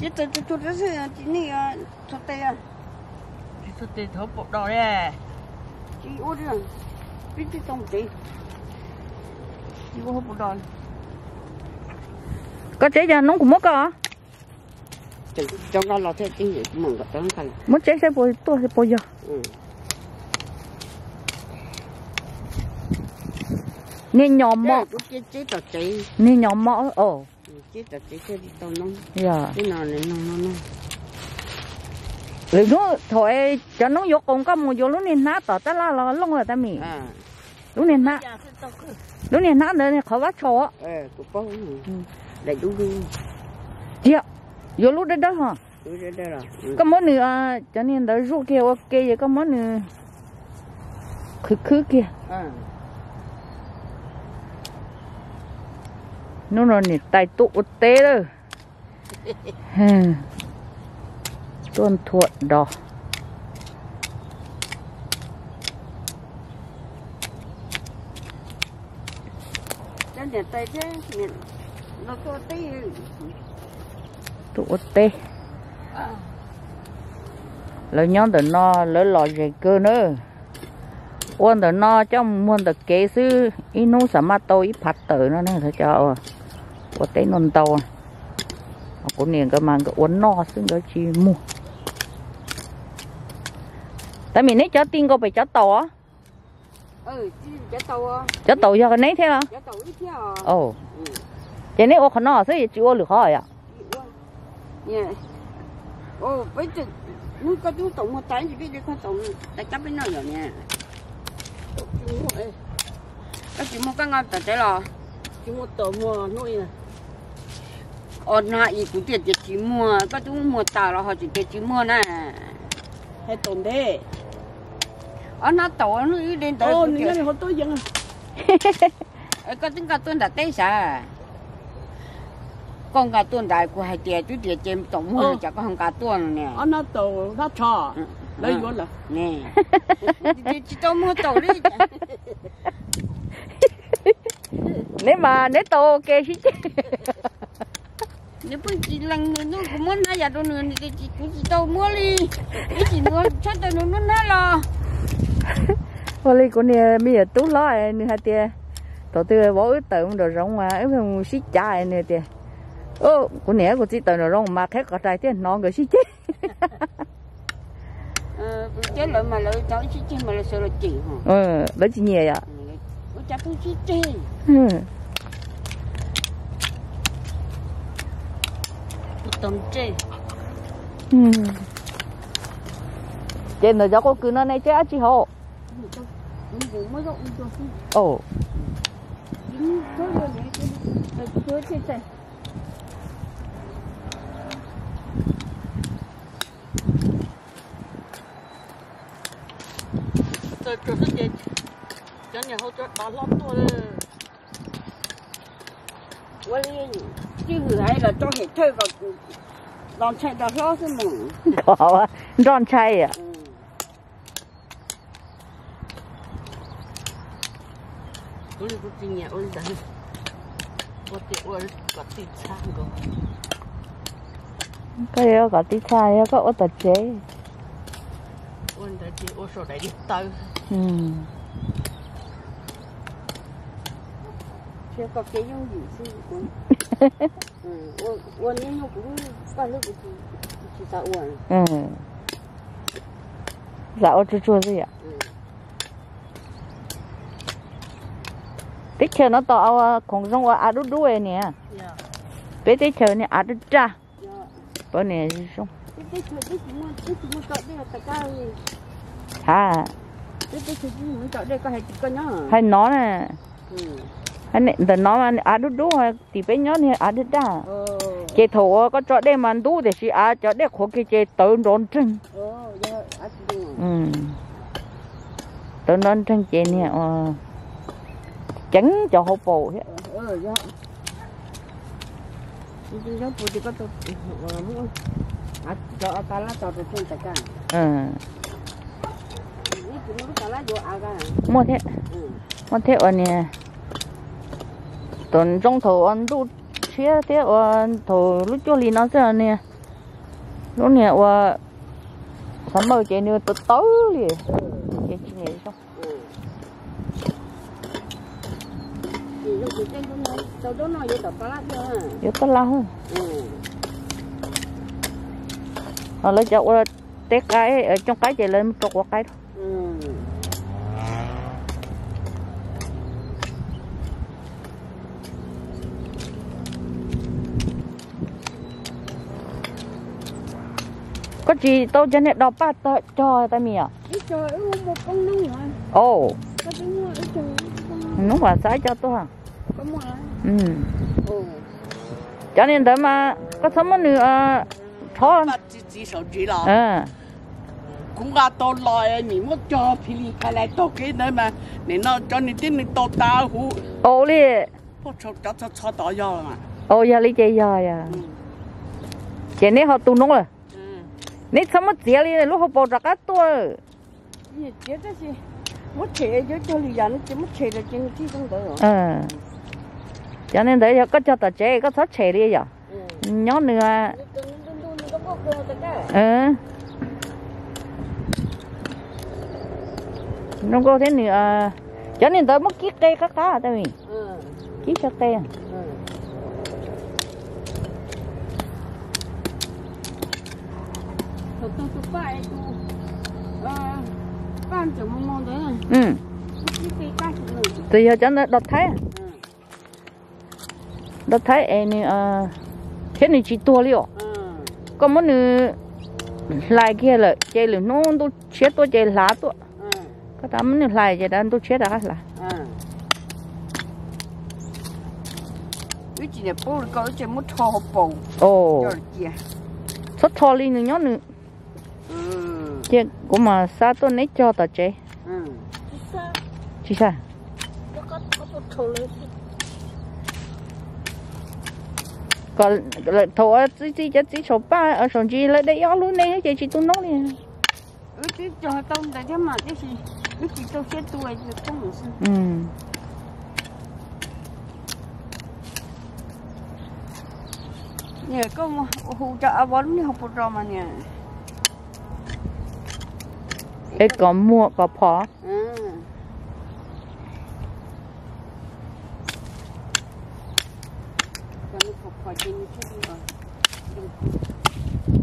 Chứ tôi rất là chỉ này cho tay à. Cho tay thấu bộ đỏ nè. Chỉ út rồi. Biết cái trong tí. Chỉ có bộ đỏ. Có chế cho nó cũng mất cơ. Trong đó là thế chứ mừng gặp tao không. Muốn chế sẽ bồi tôi sẽ bồi giờ. Nên nhóm mọ. Nên nhóm mọ ồ. Chế tao chế đi tao nông. Dạ. Cái nào này nó. Rồi nó thôi cho nó vô cùng có một vô lúc này nát tao ta là lông rồi ta mì. Lúc này nát. Lúc này nát nữa khó bắt chó. Cũng có. Để đúng đi. Dạ. Vô lúc đó đó hả? Đúng đó rồi. Có món nữa cho nên đỡ rút kia ok vậy có món nữa. Khứ kia. Nó rồi nè tay tụ tê đó. Tuần thuận đỏ. Cho nên tay thế nó có tí tụ tê. Lời nhóm tụi nó lỡ lọ dày cơ nữa. Ôn tụi nó trong muôn tụi kế sư ý nụ xả mát tàu ý phát tử nó nè thôi cho có tế nôn tàu. Có niềng cơ mà cái uốn no xứng đó chi mua. Tại mình nấy cho tin có phải cho tàu á. cho tàu. Cho tàu cho cái nấy thế hả? Cho tàu ít thế à. Ồ. Cái này ô khẩn nó sẽ chịu ô được hỏi à? Nè. Ô, bây giờ nó có chú tổng một tay thì biết được con tổng tại chấp với nó rồi nè. Cái chỉ mua cái ngon tại thế là chú mua tổ mua nuôi nè. Này cũng tiền chỉ mua, có chú mua tàu là họ chỉ mua nè. Hay tồn thế. Nó tổ nó đi đến tới. Ô, người này họ tôi dân à. Có tính cả tuần đã tây sao? Con cả tuần đại của hai trẻ chú trẻ chém tổng mua chả có không cả tuần nè. Nó tổ nó trò. Lấy vốn là. Nè. Chỉ tôi mua tổ đi. Nếu mà nếu tổ ok chứ. Nếu bây chỉ lần nó cũng muốn hai giờ đâu nữa thì chỉ tôi mua đi. Cái chỉ mua chắc tôi nó nói lo. Hồi đi của nè bây giờ tú lo nè hai tia. Tổ tư bỏ ướt tự đồ rong mà ướt không xí chả nè tia. Ô của nè của chị tự đồ rong mà khác có trai tia nó người xí chết. Chết lợi mà lợi cháu xí chết mà lợi sợ là chị hả? Bởi chị nhẹ vậy. Chắc tôi xí chết. Tầm chê. Trên rồi cháu có cứ nó này chứ chị hộ. Ồ. Tôi cho rất đẹp. Cho nhà hỗ trợ đó lắm tôi. Chứ hay là cho hết chơi vào đòn chạy đó lo chứ mà. Có á, đòn chạy à? Ôi có tin nhà ôi đắng. Ôi có tin sang rồi. Cái đó có tí sai á, có ô tật chế. Ôi đã chị ô sổ đấy đi tới. Chưa có cái dùng gì chứ cũng. Uốn nên nó cũng có lúc chỉ sao uốn. Dạo chua gì ạ? Tích chờ nó to không giống ở đu đuôi nè. Bé tích chờ nè ở đu cha. Bữa nè xong. Hả? Hay nó nè. Hay nè, từ nó mà ở đu đu thì bé nhớ nè ở đu cha. Chị thổ có chỗ đây mà đu thì chị ở chỗ đây khó cái chị tới đón chân. Tới đón chân chị nè. Trắng cho hộp bò hết. Mua thế ở nè. Tuần trong thổ ăn đu chia thế ở thổ lúc cho lì nó giờ nè. lúc này qua sắm mơ chị nữa tôi tối liền chị nghĩ sao vô tới lâu họ lấy cho qua tét cái ở trong cái chị lên một cục cái đó có gì tôi cho nên đọc ba cho tay mì à? Một con nung hả? Ồ. Nung quả sái cho tôi à? Cho nên đó mà có sớm nữa thôi. Cũng là tôi lại mình muốn cho phi khai lại tôi cái nơi mà nên nó cho nên tiếng tôi tao hú. Ồ đi. Tôi cho tao giờ mà. Ồ giờ lấy chơi giờ à? Chị này họ tu nung rồi. Nít sao mất dễ đi lúc họ bỏ ra cái tôi. Dễ đó gì? Mất chế cho lý do nó chỉ mất chế là trênที่ต้องđỡ. Cho nên đấy có cho ta chế có sót chế đi giờ. Nhớ nữa. Nó có thế nữa. Cho nên tới mất kiết cây các cá tại vì. Kiết cho cây. Tôi phải bán cho mong đấy này. Thì giờ cho nó đợt thấy. Đợt thấy em thế này chỉ tua liệu. Có muốn nữa lại kia là chơi là nó tôi chết tôi chơi lá tôi. Có tao muốn lại chơi đó tôi chết đã là. Cái gì này bố có cái mất thò bầu. Ồ. Sốt thò lên nữa nhớ nữa. Chứ cũng mà sao tôi nấy cho tao chơi. Chị sao? Còn thầu chỉ số ba ở sòng chi lại đây luôn này chị tôi nói nè. Chứ cho tao tại thế mà cái gì? Cái gì tao chết tôi rồi không được sao? Nè có hù cho bón đi học một trò mà nè. Ê có mua có phó. Còn nó phục khỏi trên chút nữa.